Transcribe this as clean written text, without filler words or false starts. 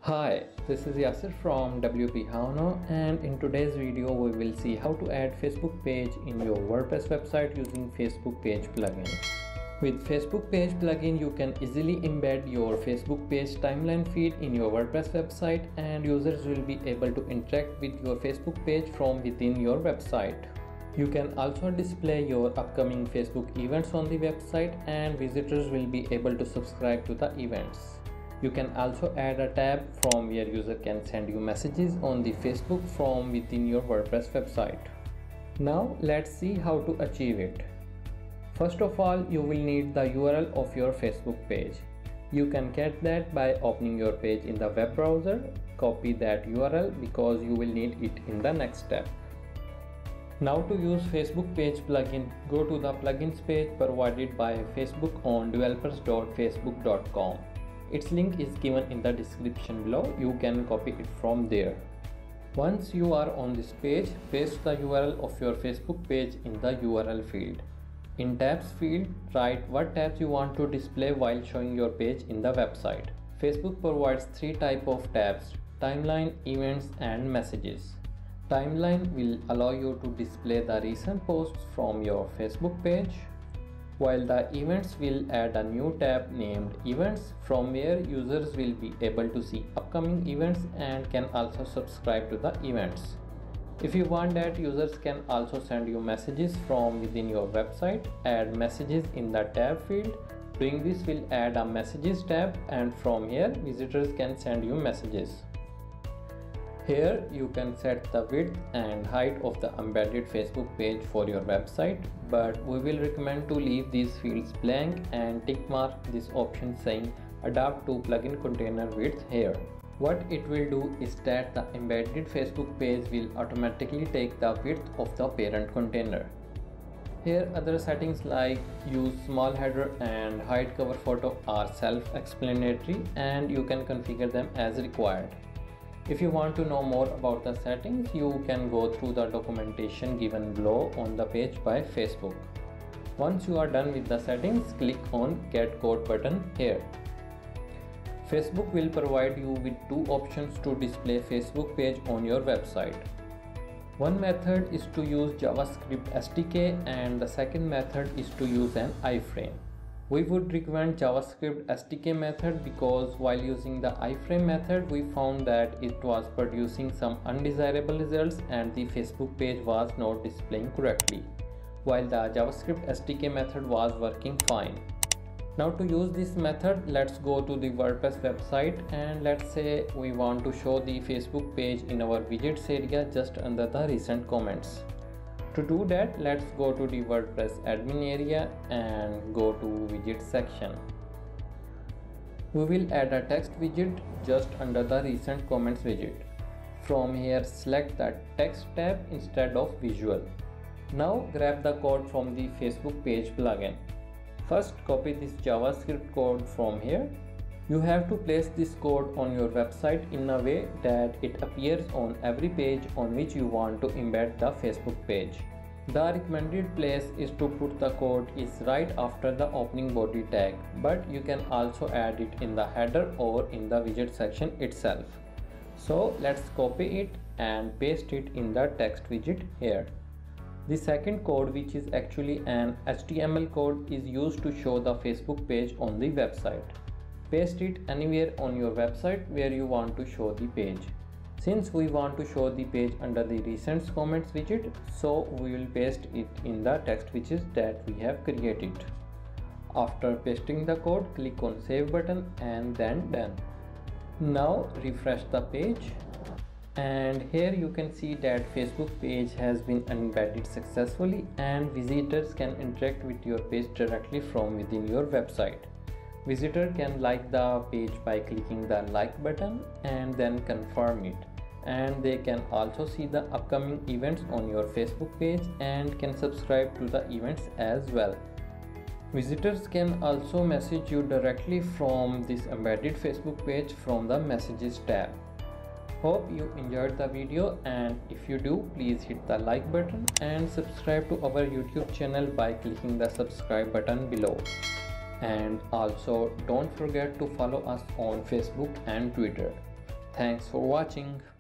Hi, this is Yasir from WP Hauno, and in today's video we will see how to add Facebook page in your WordPress website using Facebook page plugin. With Facebook page plugin you can easily embed your Facebook page timeline feed in your WordPress website, and users will be able to interact with your Facebook page from within your website. You can also display your upcoming Facebook events on the website, and visitors will be able to subscribe to the events. You can also add a tab from where user can send you messages on the Facebook from within your WordPress website. Now let's see how to achieve it. First of all, you will need the URL of your Facebook page. You can get that by opening your page in the web browser. Copy that URL because you will need it in the next step. Now to use Facebook page plugin, go to the plugins page provided by Facebook on developers.facebook.com. Its link is given in the description below. You can copy it from there. Once you are on this page, paste the URL of your Facebook page in the URL field. In tabs field, write what tabs you want to display while showing your page in the website. Facebook provides three types of tabs: timeline, events, and messages. Timeline will allow you to display the recent posts from your Facebook page, while the events will add a new tab named events from where users will be able to see upcoming events and can also subscribe to the events. If you want that, users can also send you messages from within your website. Add messages in the tab field. Doing this will add a messages tab, and from here visitors can send you messages. Here you can set the width and height of the embedded Facebook page for your website, but we will recommend to leave these fields blank and tick mark this option saying adapt to plugin container width here. What it will do is that the embedded Facebook page will automatically take the width of the parent container. Here other settings like use small header and hide cover photo are self-explanatory, and you can configure them as required. If you want to know more about the settings, you can go through the documentation given below on the page by Facebook. Once you are done with the settings, click on Get Code button here. Facebook will provide you with two options to display Facebook page on your website. One method is to use JavaScript SDK, and the second method is to use an iframe. We would recommend JavaScript SDK method because while using the iframe method we found that it was producing some undesirable results and the Facebook page was not displaying correctly, while the JavaScript SDK method was working fine. Now to use this method, let's go to the WordPress website, and let's say we want to show the Facebook page in our widgets area just under the recent comments. To do that, let's go to the WordPress admin area and go to widget section. We will add a text widget just under the recent comments widget. From here, select the text tab instead of visual. Now grab the code from the Facebook page plugin. First, copy this JavaScript code from here. You have to place this code on your website in a way that it appears on every page on which you want to embed the Facebook page. The recommended place is to put the code is right after the opening body tag, but you can also add it in the header or in the widget section itself. So let's copy it and paste it in the text widget here. The second code, which is actually an HTML code, is used to show the Facebook page on the website. Paste it anywhere on your website where you want to show the page. Since we want to show the page under the recent comments widget, so we will paste it in the text widget that we have created. After pasting the code, click on save button and then done. Now refresh the page, and here you can see that Facebook page has been embedded successfully and visitors can interact with your page directly from within your website. Visitor can like the page by clicking the like button and then confirm it, and they can also see the upcoming events on your Facebook page and can subscribe to the events as well. Visitors can also message you directly from this embedded Facebook page from the messages tab. Hope you enjoyed the video, and if you do, please hit the like button and subscribe to our YouTube channel by clicking the subscribe button below. And also don't forget to follow us on Facebook and Twitter. Thanks for watching.